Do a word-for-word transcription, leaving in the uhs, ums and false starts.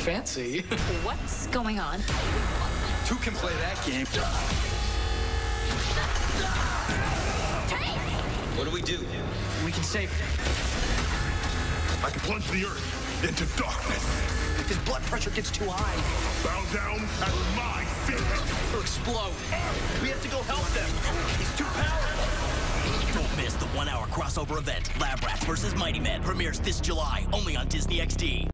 Fancy. What's going on? Two can play that game. What do we do? We can save him. I can plunge the earth into darkness. If his blood pressure gets too high, Bow down at my feet. he'll explode. We have to go help them. He's too powerful. Don't miss the one-hour crossover event. Lab Rats versus Mighty Men premieres this July, only on Disney X D.